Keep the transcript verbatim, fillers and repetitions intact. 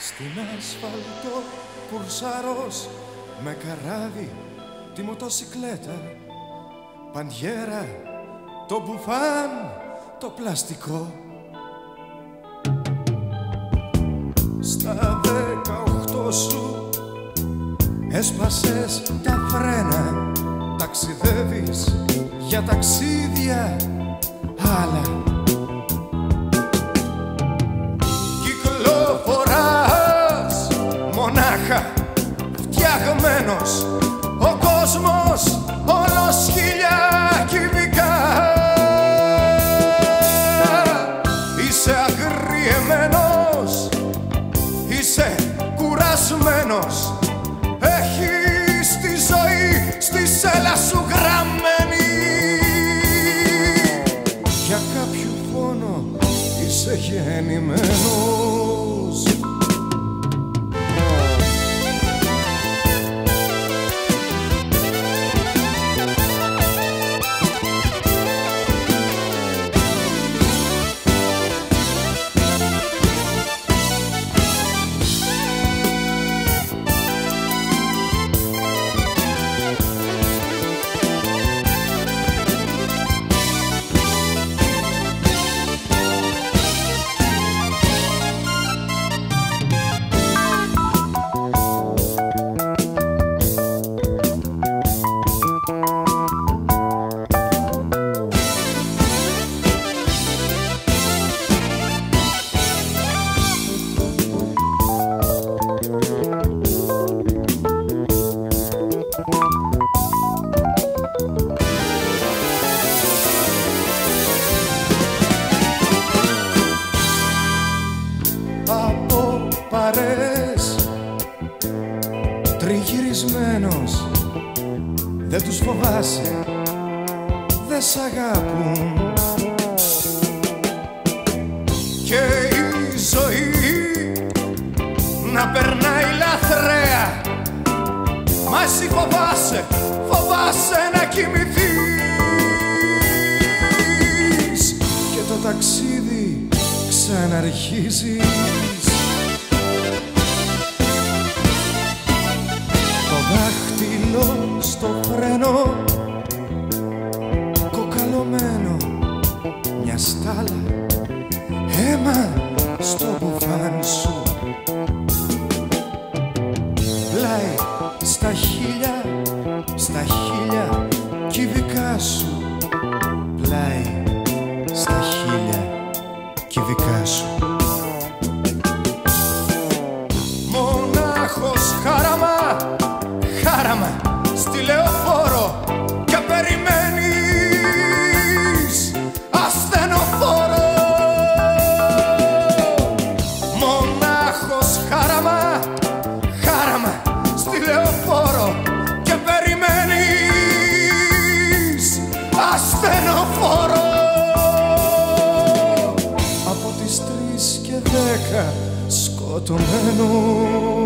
Στην ασφαλτό Koursaros με καράβι τη μοτοσικλέτα, παντιέρα, το μπουφάν, το πλαστικό. Στα δεκαοκτώ σου έσπασες τα φρένα, ταξιδεύεις για ταξίδια άλλα. Κυκλοφοράς μονάχα, φτιαγμένος ο κόσμος όλος χίλια κυβικά. Είσαι αγριεμένος, είσαι κουρασμένος, έχεις τη ζωή στη σέλα σου γραμμένη. Για κάποιο φόνο είσαι γεννημένος. Τριγυρισμένος, δεν τους φοβάσαι, δεν σ' αγάπουν. Και η ζωή να περνάει λαθρέα, μα εσύ φοβάσαι, φοβάσαι να κοιμηθείς. Και το ταξίδι ξαναρχίζεις. Δάχτυλο στο φρένο, κοκαλωμένο μια στάλα, αίμα στο μπουφάν σου. Πλάι στα χίλια, στα χίλια κυβικά σου. Πλάι στα χίλια κυβικά σου. Μονάχος χάραμα, χάραμα στη λεωφόρο και περιμένεις ασθενοφόρο. Μονάχος χάραμα, χάραμα στη λεωφόρο και περιμένεις ασθενοφόρο. Από τις τρεις και δέκα σκοτωμένο.